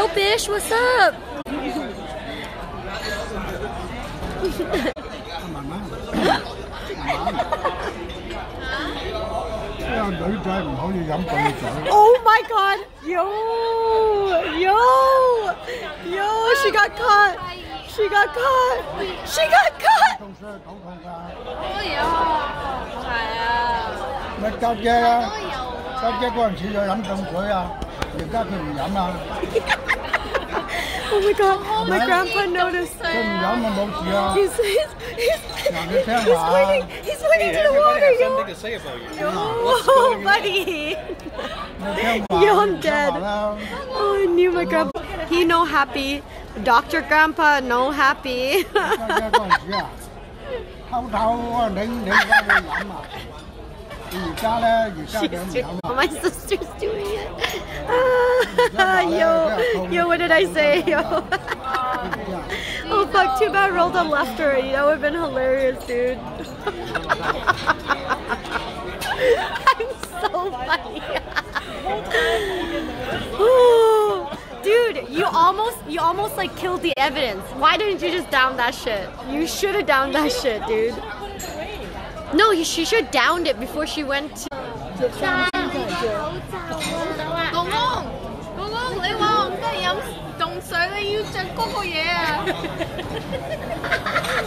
Yo, Bish, what's up? Oh my god! Yo! She got caught! She got caught! She got caught! 咪搭姐啊！搭姐嗰陣時就飲凍水啊，而家佢唔飲啦。 Oh my god, my grandpa noticed. 佢唔飲咪冇事啊。 He's pointing to the water, yo. Oh, buddy. Yo, I'm dead. Oh, I knew my grandpa. He no happy. Dr. Grandpa no happy. 偷偷你而家會飲啊？而家咧，而家佢唔飲啊。 My sister's doing it. Yo, what did I say? Yo. Oh fuck, too bad Rolda left already. That would have been hilarious, dude. I'm so funny. Dude, you almost like killed the evidence. Why didn't you just down that shit? You should have downed that shit, dude. No, she should have downed it before she went to... 公公，你話我唔得飲凍水，你要着嗰個嘢啊！